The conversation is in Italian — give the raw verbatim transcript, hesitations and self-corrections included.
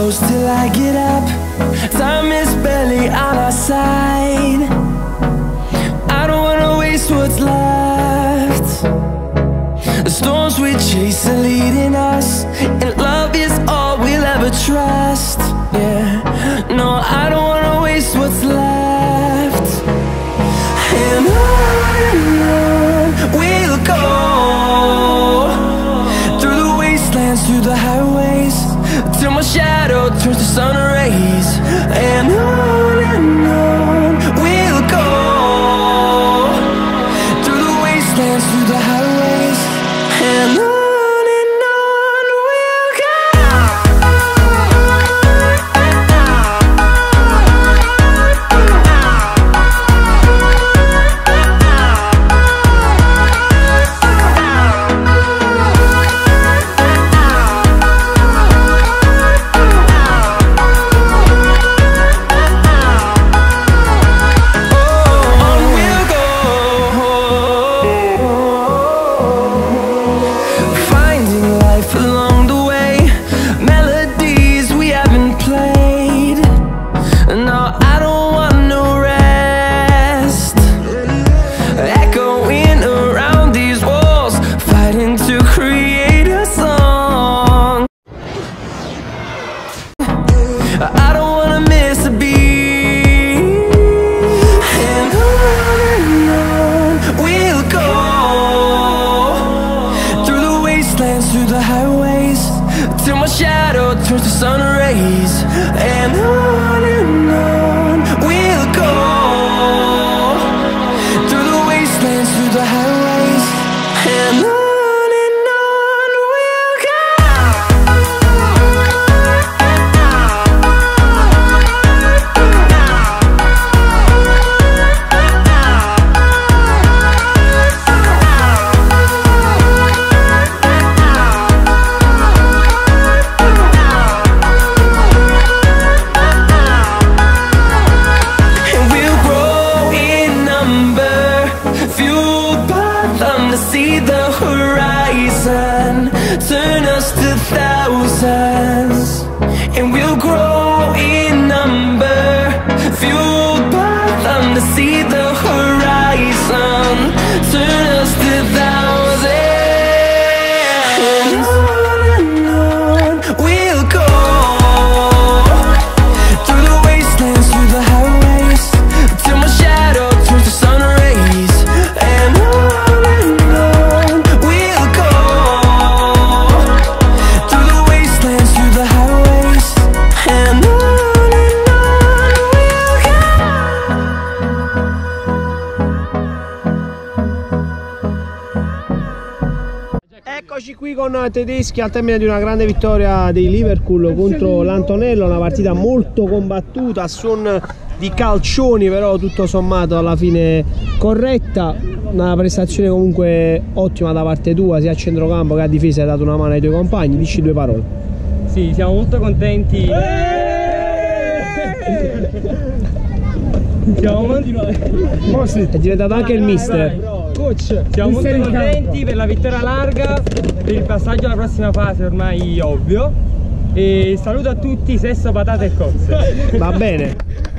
close till I get up. Time is barely on our side. I don't wanna waste what's left. The storms we chase are leading us, and love is all we'll ever trust. Yeah, no, I don't wanna waste what's left. And on and on we'll go, through the wastelands, through the highways, till my shadow turns to sun rays. And on and on we'll go, through the wastelands, through the highways, and on. I don't wanna miss a beat. And on and on we'll go, through the wastelands, through the highways, till my shadow turns to sun rays. And on and on we'll go, through the wastelands, through the highways, and on. See the horizon turn us to thousands, and we'll grow in number, fueled by them to see the horizon turn us to thousands. And on and on we'll go, through the wastelands, through the highways, till my shadow turns to sun rays. And on Eccoci qui con Tedeschi al termine di una grande vittoria dei Liverpool contro l'Antonello, una partita molto combattuta a suon di calcioni, però tutto sommato alla fine corretta, una prestazione comunque ottima da parte tua, sia a centrocampo che a difesa. Hai dato una mano ai tuoi compagni, dici due parole. Sì, siamo molto contenti. Siamo molto... È diventato anche il mister. Coach, siamo molto contenti per la vittoria larga, per il passaggio alla prossima fase ormai ovvio. E saluto a tutti, sesso, patate e cozze. Va bene.